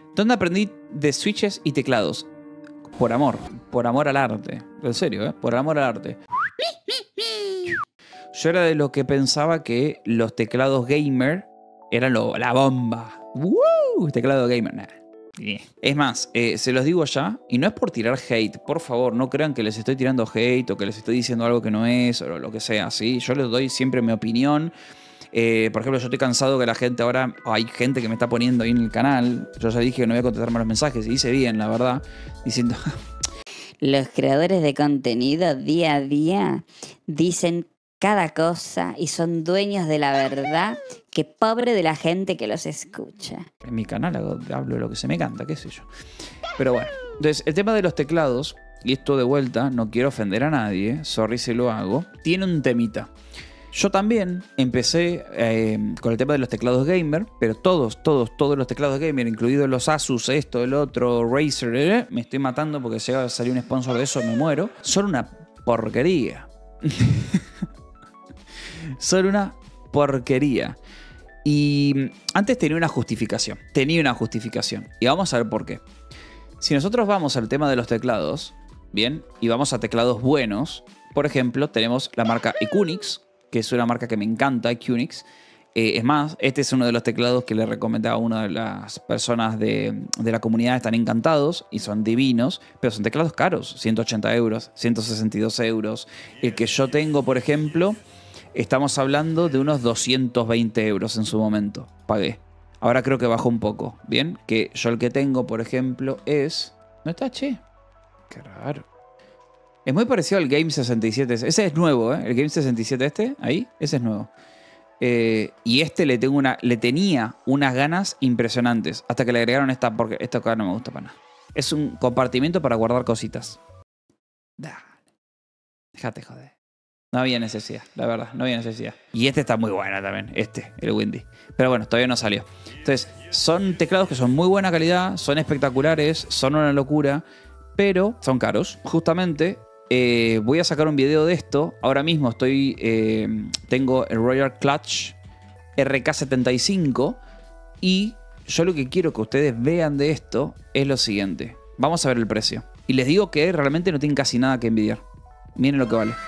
¿Dónde aprendí de switches y teclados? Por amor al arte. En serio, por amor al arte. Yo era de lo que pensaba que los teclados gamer eran la bomba. ¡Woo! Teclado gamer, nah. Es más, se los digo ya, y no es por tirar hate, por favor, no crean que les estoy tirando hate o que les estoy diciendo algo que no es o lo que sea, ¿sí? Yo les doy siempre mi opinión. Por ejemplo, yo estoy cansado que la gente ahora, hay gente que me está poniendo ahí en el canal, yo ya dije que no voy a contestar más los mensajes, y hice bien, la verdad, diciendo... Los creadores de contenido día a día dicen cada cosa y son dueños de la verdad, que pobre de la gente que los escucha. En mi canal hablo de lo que se me canta, qué sé yo. Pero bueno, entonces el tema de los teclados, y esto de vuelta, no quiero ofender a nadie, sorry si lo hago, tiene un temita. Yo también empecé con el tema de los teclados gamer, pero todos los teclados gamer, incluidos los Asus, esto, el otro, Razer, me estoy matando porque si salió un sponsor de eso me muero, son una porquería. Son una porquería. Y antes tenía una justificación. Y vamos a ver por qué. Si nosotros vamos al tema de los teclados, bien, y vamos a teclados buenos, por ejemplo, tenemos la marca Iqnix, que es una marca que me encanta, Iqnix. Es más, este es uno de los teclados que le recomendaba a una de las personas de la comunidad. Están encantados y son divinos, pero son teclados caros, 180 euros, 162 euros. El que yo tengo, por ejemplo, estamos hablando de unos 220 euros en su momento. Pagué. Ahora creo que bajó un poco. Bien, que yo el que tengo, por ejemplo, es... ¿No está, che? Qué raro. Es muy parecido al Game 67. Ese es nuevo, ¿eh? El Game 67 ahí, ese es nuevo. Y este le tenía unas ganas impresionantes. Hasta que le agregaron esta, porque esta acá no me gusta para nada. Es un compartimento para guardar cositas. Dale. Déjate joder. No había necesidad, la verdad, no había necesidad. Y este está muy bueno también, el Windy. Pero bueno, todavía no salió. Entonces, son teclados que son muy buena calidad, son espectaculares, son una locura, pero son caros. Justamente, voy a sacar un video de esto. Ahora mismo tengo el Royal Clutch RK75 y yo lo que quiero que ustedes vean de esto es lo siguiente. Vamos a ver el precio. Y les digo que realmente no tienen casi nada que envidiar. Miren lo que vale.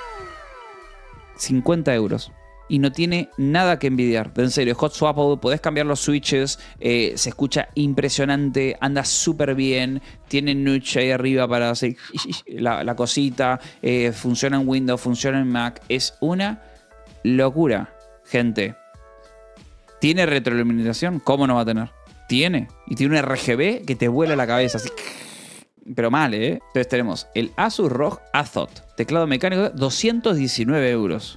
50 euros. Y no tiene nada que envidiar. En serio, hot swappable, podés cambiar los switches. Se escucha impresionante. Anda súper bien. Tiene notch ahí arriba para hacer la cosita. Funciona en Windows, funciona en Mac. Es una locura, gente. ¿Tiene retroiluminación? ¿Cómo no va a tener? Tiene. Y tiene un RGB que te vuela la cabeza así. Pero mal, ¿eh? Entonces tenemos el Asus ROG Azoth. Teclado mecánico, 219 euros.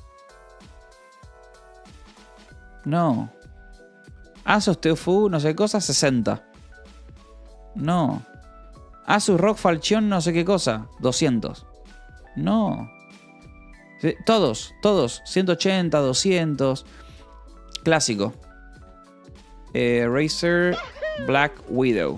No. Asus TUF, no sé qué cosa, 60. No. Asus ROG Falchion, no sé qué cosa, 200. No. Todos. 180, 200. Clásico. Razer Black Widow.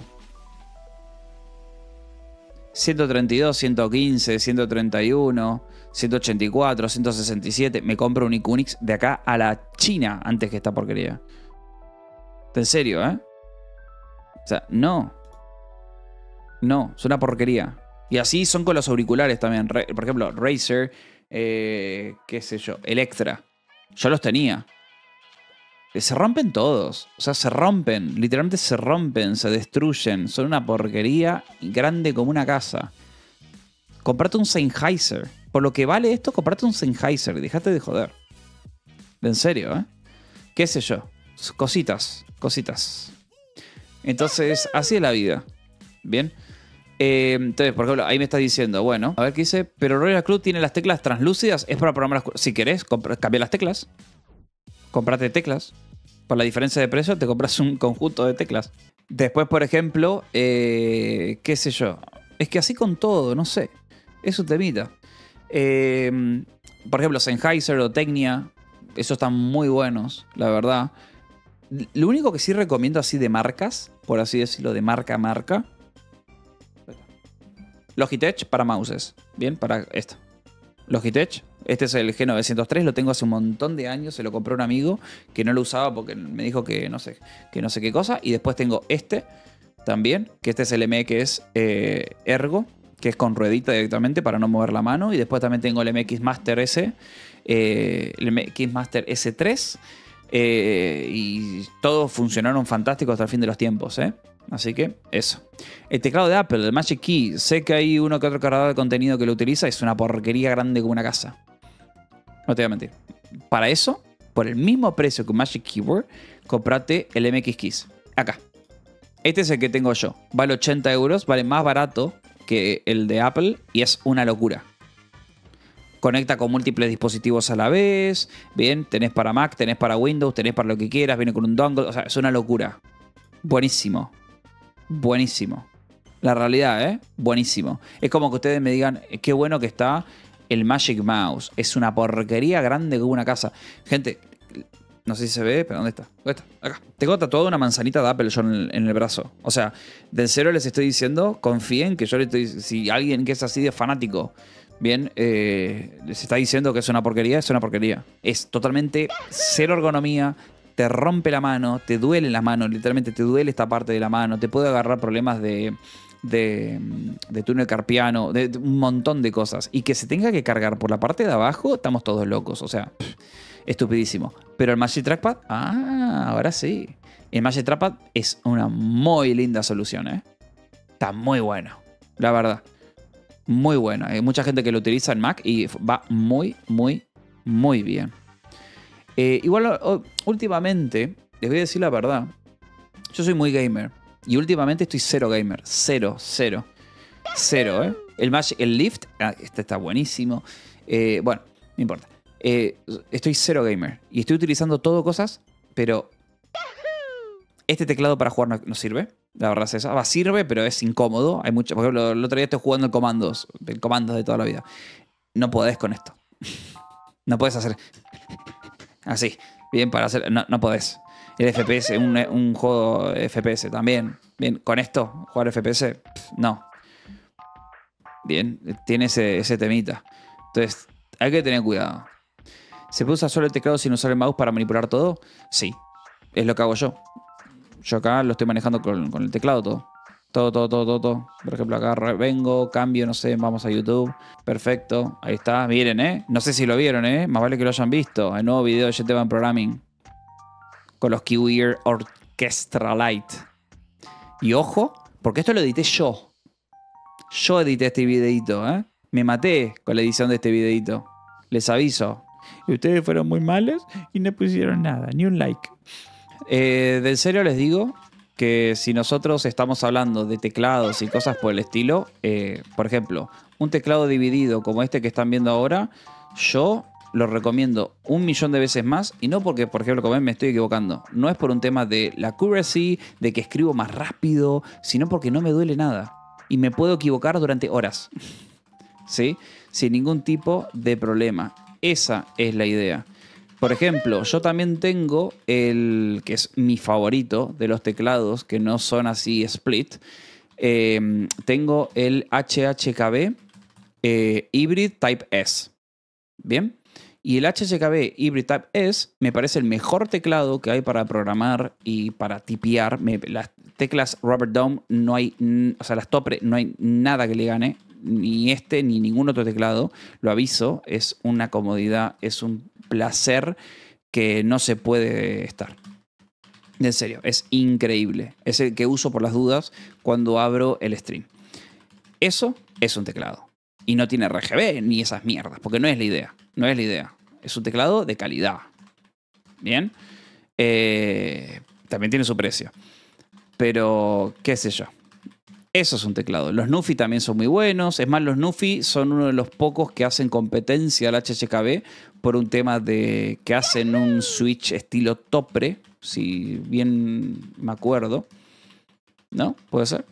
132, 115, 131, 184, 167. Me compro un Iqnix de acá a la China antes que esta porquería. En serio, ¿eh? O sea, no. No, es una porquería. Y así son con los auriculares también. Por ejemplo, Razer, qué sé yo, Electra. Yo los tenía. Se rompen todos. O sea, se rompen. Literalmente se rompen, se destruyen. Son una porquería grande como una casa. Comprate un Sennheiser. Por lo que vale esto, comprate un Sennheiser. Dejate de joder. En serio, ¿eh? ¿Qué sé yo? Cositas. Entonces, así es la vida. Bien. Entonces, por ejemplo, ahí me está diciendo, bueno, a ver qué dice. Pero Royal Club tiene las teclas translúcidas. Es para programar las... Si querés, cambia las teclas. Comprate teclas. Por la diferencia de precio te compras un conjunto de teclas. Después, por ejemplo, qué sé yo. Es que así con todo, no sé. Es un temita. Por ejemplo, Sennheiser o Tecnia. Esos están muy buenos, la verdad. Lo único que sí recomiendo así de marcas, por así decirlo, de marca a marca. Logitech para mouses. Bien, para esto. Logitech, Este es el G903, lo tengo hace un montón de años, se lo compré a un amigo que no lo usaba porque me dijo que no sé qué cosa. Y después tengo este también, que este es el MX Ergo, que es con ruedita directamente para no mover la mano. Y después también tengo el MX Master S, el MX Master S3. Y todos funcionaron fantásticos hasta el fin de los tiempos, ¿eh? Así que eso. El teclado de Apple, el Magic Key. Sé que hay uno que otro cargador de contenido que lo utiliza. Es una porquería grande como una casa. No te voy a mentir. Para eso, por el mismo precio que un Magic Keyboard, comprate el MX Keys. Acá. Este es el que tengo yo. Vale 80 euros. Vale más barato que el de Apple. Y es una locura. Conecta con múltiples dispositivos a la vez. Bien, tenés para Mac, tenés para Windows, tenés para lo que quieras. Viene con un dongle. O sea, es una locura. Buenísimo. Buenísimo. La realidad, ¿eh? Buenísimo. Es como que ustedes me digan, qué bueno que está el Magic Mouse. Es una porquería grande como una casa. Gente, no sé si se ve, pero ¿dónde está? ¿Dónde está? Acá. Tengo tatuada una manzanita de Apple yo en el brazo. O sea, del cero les estoy diciendo, confíen que yo le estoy... Si alguien que es así de fanático, bien, les está diciendo que es una porquería, es una porquería. Es totalmente cero ergonomía. Te rompe la mano, te duele la mano, literalmente te duele esta parte de la mano, te puede agarrar problemas de túnel carpiano, de un montón de cosas. Y que se tenga que cargar por la parte de abajo, estamos todos locos. O sea, estupidísimo. Pero el Magic Trackpad, ahora sí. El Magic Trackpad es una muy linda solución, ¿eh? Está muy bueno, la verdad. Muy bueno. Hay mucha gente que lo utiliza en Mac y va muy, muy, muy bien. Igual, últimamente, les voy a decir la verdad, yo soy muy gamer. Y últimamente estoy cero gamer. Cero, cero. Cero, ¿eh? El Lift, este está buenísimo. Bueno, no importa. Estoy cero gamer. Y estoy utilizando todo cosas, pero este teclado para jugar no sirve. La verdad es esa. Sirve, pero es incómodo. Hay mucho, por ejemplo, el otro día estoy jugando el comandos de toda la vida. No podés con esto. No podés hacer así. Bien, para hacer. No podés. El FPS, un juego FPS también. Bien, con esto, jugar FPS, no. Bien, tiene ese temita. Entonces, hay que tener cuidado. ¿Se puede usar solo el teclado sin usar el mouse para manipular todo? Sí, es lo que hago yo. Yo acá lo estoy manejando con el teclado todo. Todo. Por ejemplo, acá vengo, cambio, no sé, vamos a YouTube. Perfecto, ahí está. Miren, ¿eh? No sé si lo vieron, ¿eh? Más vale que lo hayan visto. El nuevo video de GTV Programming. Con los Kiwi Orchestra Lite. Y ojo, porque esto lo edité yo. Yo edité este videito, ¿eh? Me maté con la edición de este videito. Les aviso. Y ustedes fueron muy malos y no pusieron nada, ni un like. Del serio les digo que si nosotros estamos hablando de teclados y cosas por el estilo, por ejemplo, un teclado dividido como este que están viendo ahora, yo lo recomiendo 1.000.000 de veces más. Y no porque, por ejemplo, como ven, me estoy equivocando. No es por un tema de la accuracy, de que escribo más rápido, sino porque no me duele nada. Y me puedo equivocar durante horas. ¿Sí? Sin ningún tipo de problema. Esa es la idea. Por ejemplo, yo también tengo el que es mi favorito de los teclados, que no son así split. Tengo el HHKB Hybrid Type S. ¿Bien? Y el HHKB Hybrid Type S me parece el mejor teclado que hay para programar y para tipear. Las teclas Rubber Dome no hay, o sea, las Topre no hay nada que le gane. Ni este ni ningún otro teclado. Lo aviso, es una comodidad, es un placer que no se puede estar. En serio, es increíble. Es el que uso por las dudas cuando abro el stream. Eso es un teclado. Y no tiene RGB ni esas mierdas, porque no es la idea. No es la idea. Es un teclado de calidad. Bien. También tiene su precio. Pero, qué sé yo. Eso es un teclado. Los Nufi también son muy buenos. Es más, los Nufi son uno de los pocos que hacen competencia al HHKB por un tema de que hacen un switch estilo Topre, si bien me acuerdo. ¿No? ¿Puede ser?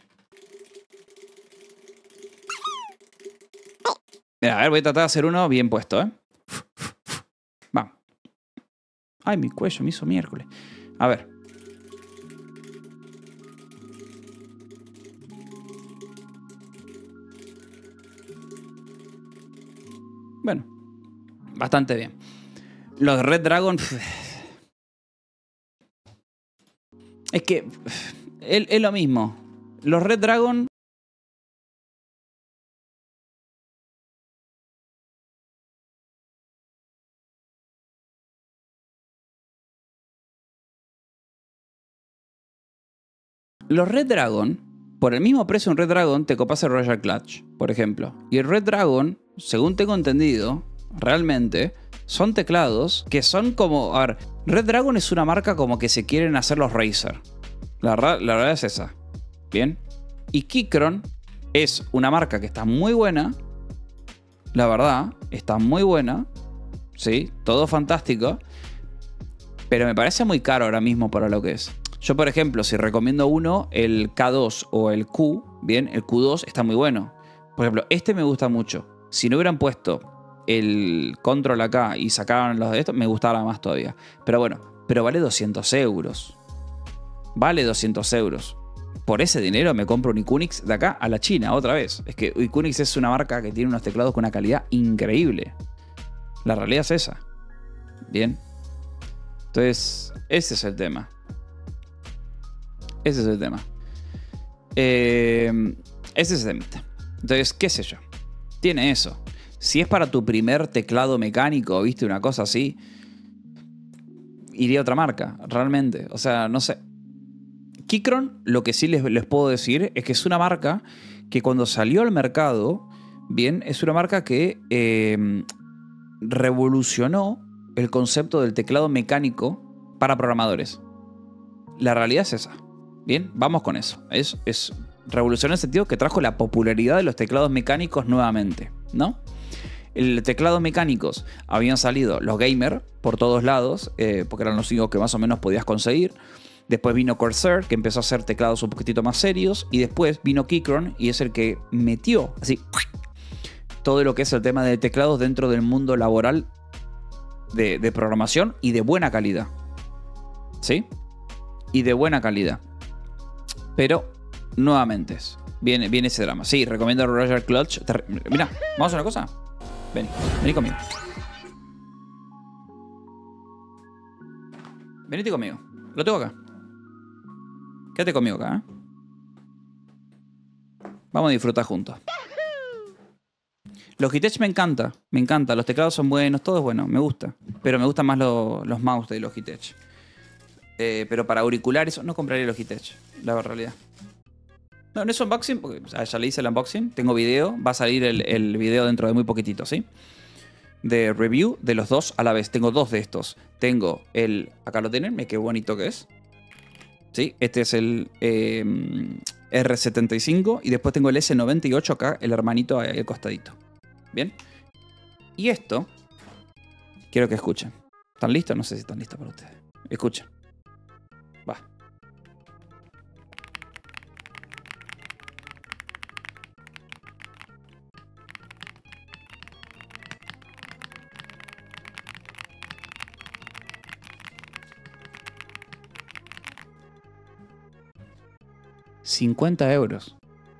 Mira, a ver, voy a tratar de hacer uno bien puesto, ¿eh? Vamos. Ay, mi cuello me hizo miércoles. A ver. Bueno, bastante bien. Los Red Dragon... Es que es lo mismo. Los Red Dragon... Los Red Dragon, por el mismo precio de un Red Dragon, te copas el Royal Clutch, por ejemplo. Y el Red Dragon, según tengo entendido, realmente son teclados que son como... A ver, Red Dragon es una marca como que se quieren hacer los Razer. La verdad es esa. Bien. Y Keychron es una marca que está muy buena. La verdad, está muy buena. Sí, todo fantástico. Pero me parece muy caro ahora mismo para lo que es. Yo, por ejemplo, si recomiendo uno, el K2 o el Q, bien, el Q2 está muy bueno. Por ejemplo, este me gusta mucho. Si no hubieran puesto el control acá y sacaban los de estos, me gustara más todavía. Pero bueno, pero vale 200 euros. Vale 200 euros. Por ese dinero me compro un Iqunix de acá a la China, otra vez. Es que Iqunix es una marca que tiene unos teclados con una calidad increíble. La realidad es esa. Bien. Entonces, ese es el tema. Ese es el tema. Ese es el tema. Entonces, qué sé yo. Tiene eso. Si es para tu primer teclado mecánico, viste, una cosa así, iría a otra marca, realmente. O sea, no sé. Keychron, lo que sí les puedo decir es que es una marca que cuando salió al mercado, bien, es una marca que revolucionó el concepto del teclado mecánico para programadores. La realidad es esa. Bien, vamos con eso. Es revolucionó en el sentido que trajo la popularidad de los teclados mecánicos nuevamente, ¿no? El teclados mecánicos habían salido los gamer por todos lados, porque eran los únicos que más o menos podías conseguir. Después vino Corsair, que empezó a hacer teclados un poquitito más serios. Y después vino Keychron, y es el que metió así todo lo que es el tema de teclados dentro del mundo laboral de programación y de buena calidad. ¿Sí? Y de buena calidad. Pero, nuevamente, viene ese drama. Sí, recomiendo Royal Clutch. Mira, vamos a una cosa. Vení conmigo. Venite conmigo. Lo tengo acá. Quédate conmigo acá, ¿eh? Vamos a disfrutar juntos. Logitech me encanta. Me encanta. Los teclados son buenos. Todo es bueno. Me gusta. Pero me gustan más los mouse de Logitech. Pero para auriculares no compraría Logitech. La realidad. No es unboxing. Porque ya le hice el unboxing. Tengo video. Va a salir el video dentro de muy poquitito, ¿sí? De review de los dos a la vez. Tengo dos de estos. Tengo el... Acá lo tienen. Qué bonito que es. ¿Sí? Este es el R75 y después tengo el S98 acá, el hermanito ahí al costadito. ¿Bien? Y esto, quiero que escuchen. ¿Están listos? No sé si están listos para ustedes. Escuchen. Va. €50.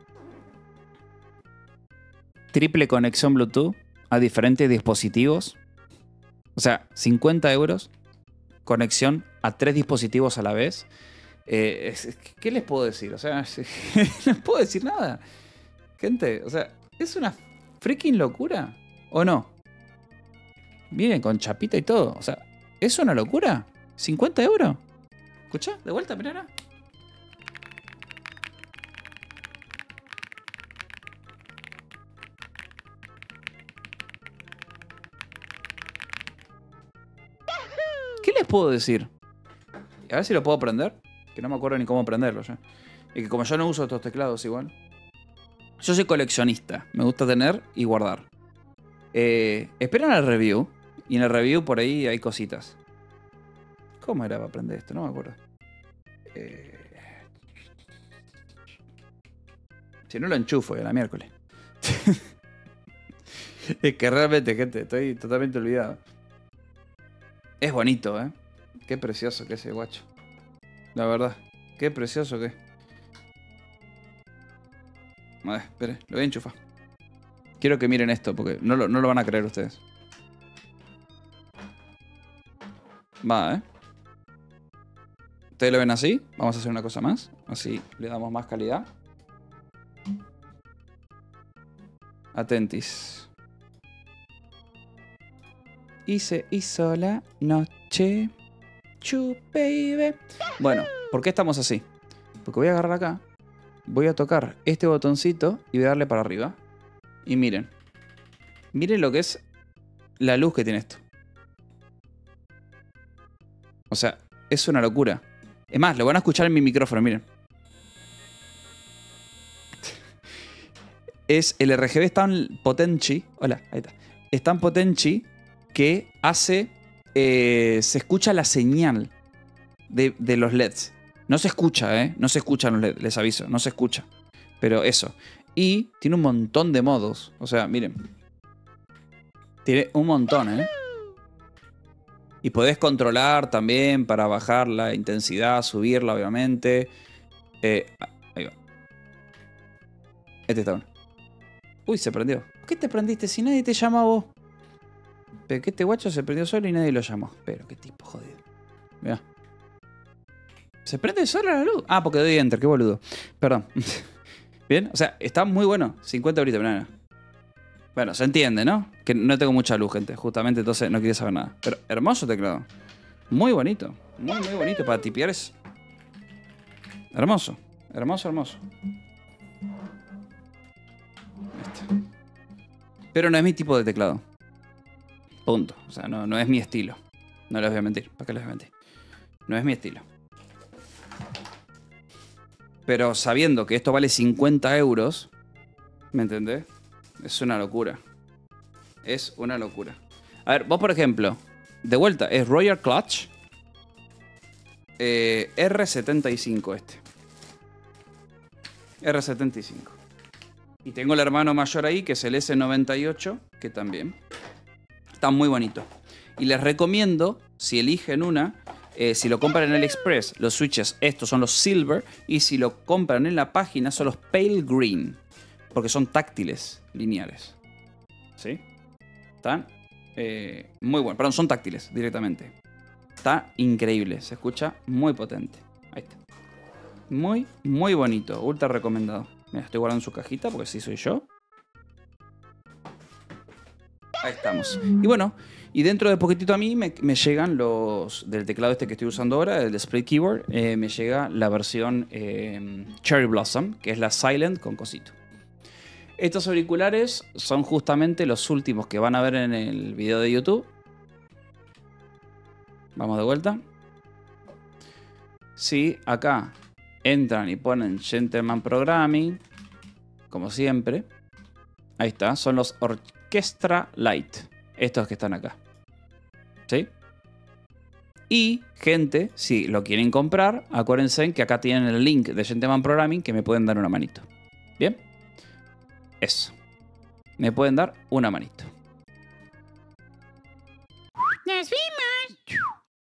Triple conexión Bluetooth a diferentes dispositivos. O sea, €50. Conexión a 3 dispositivos a la vez. ¿Qué les puedo decir? O sea, no puedo decir nada. Gente, o sea, es una freaking locura. ¿O no? Miren, con chapita y todo. O sea, ¿es una locura? ¿€50? ¿Escucha? De vuelta, mirá. ¿Qué les puedo decir? A ver si lo puedo prender. Que no me acuerdo ni cómo prenderlo ya. Y que como yo no uso estos teclados igual. Yo soy coleccionista. Me gusta tener y guardar. Esperan el review. Y en el review por ahí hay cositas. ¿Cómo era para aprender esto? No me acuerdo. Si no lo enchufo, ya la miércoles. Es que realmente, gente, estoy totalmente olvidado. Es bonito, ¿eh? Qué precioso que es ese guacho. La verdad. Qué precioso que es. A ver, espere, lo voy a enchufar. Quiero que miren esto, porque no lo van a creer ustedes. Va, ¿eh? ¿Ustedes lo ven así? Vamos a hacer una cosa más. Así le damos más calidad. Atentis. Y se hizo la noche. Baby. Bueno, ¿por qué estamos así? Porque voy a agarrar acá. Voy a tocar este botoncito y voy a darle para arriba. Y miren. Miren lo que es la luz que tiene esto. O sea, es una locura. Es más, lo van a escuchar en mi micrófono, miren. El RGB es tan potente. Hola, ahí está. Es tan potente que hace... se escucha la señal de los LEDs. No se escucha, ¿eh? No se escuchan los LEDs, les aviso. No se escucha. Pero eso. Y tiene un montón de modos. O sea, miren. Tiene un montón, ¿eh? Y podés controlar también para bajar la intensidad, subirla, obviamente. Ahí va. Este está bueno. Uy, se prendió. ¿Por qué te prendiste si nadie te llama a vos? Pero que este guacho se prendió solo y nadie lo llamó. Pero qué tipo jodido. Mirá. ¿Se prende sola la luz? Ah, porque doy enter, qué boludo. Perdón. Bien, o sea, está muy bueno. 50 ahorita, mirá. Bueno, se entiende, ¿no? Que no tengo mucha luz, gente. Justamente, entonces no quiere saber nada. Pero hermoso teclado. Muy bonito. Muy, muy bonito. Para tipear es... hermoso. Hermoso, hermoso. Este. Pero no es mi tipo de teclado. Punto. O sea, no es mi estilo. No les voy a mentir. ¿Para qué les voy a mentir? No es mi estilo. Pero sabiendo que esto vale 50 euros, ¿me entendés? Es una locura. Es una locura. A ver, vos por ejemplo, de vuelta, es Royal Clutch R75 este. R75. Y tengo el hermano mayor ahí, que es el S98, que también está muy bonito. Y les recomiendo, si eligen una, si lo compran en AliExpress, los switches, estos son los Silver. Y si lo compran en la página, son los Pale Green. Porque son táctiles, lineales. ¿Sí? Están muy buenos. Perdón, son táctiles directamente. Está increíble. Se escucha muy potente. Ahí está. Muy, muy bonito. Ultra recomendado. Mira, estoy guardando su cajita porque sí soy yo. Ahí estamos. Y bueno, y dentro de poquitito a mí me llegan los... del teclado este que estoy usando ahora, el Split Keyboard, me llega la versión Cherry Blossom, que es la Silent con cosito. Estos auriculares son justamente los últimos que van a ver en el video de YouTube. Vamos de vuelta. Sí, acá entran y ponen Gentleman Programming, como siempre. Ahí está, son los Orchestra Lite, estos que están acá. ¿Sí? Y, gente, si lo quieren comprar, acuérdense que acá tienen el link de Gentleman Programming que me pueden dar una manito. ¿Bien? Eso. Me pueden dar una manito.